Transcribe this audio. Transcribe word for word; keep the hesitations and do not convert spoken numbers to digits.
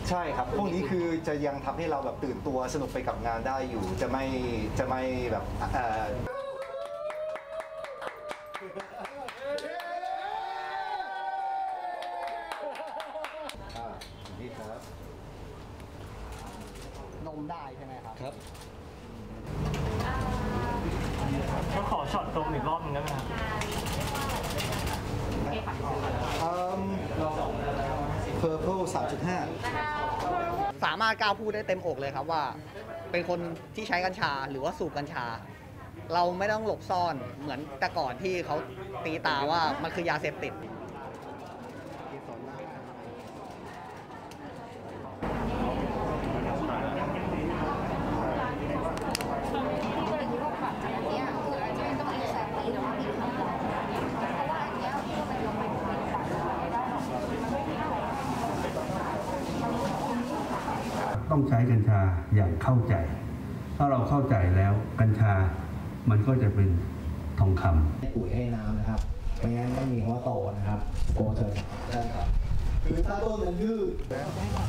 ใช่ครับพวกนี้คือจะยังทำให้เราแบบตื่นตัวสนุกไปกับงานได้อยู่จะไม่จะไม่แบบเอ่อนี่ครับนมได้ใช่ไหมครับครับก็ขอช็อตตรงอีกรอบนึงได้ไหมครับเพอร์เพลสามจุดห้าสามารถกล้าพูดได้เต็มอกเลยครับว่าเป็นคนที่ใช้กัญชาหรือว่าสูบกัญชา เราไม่ต้องหลบซ่อนเหมือนแต่ก่อนที่เขาตีตาว่ามันคือยาเสพติดต้องใช้กัญชาอย่างเข้าใจถ้าเราเข้าใจแล้วกัญชามันก็จะเป็นทองคำให้ปุ๋ยให้น้ำนะครับไม่งั้นไม่มีหัวโตนะครับโกเธอใช่ครับคือถ้าต้นมันยืด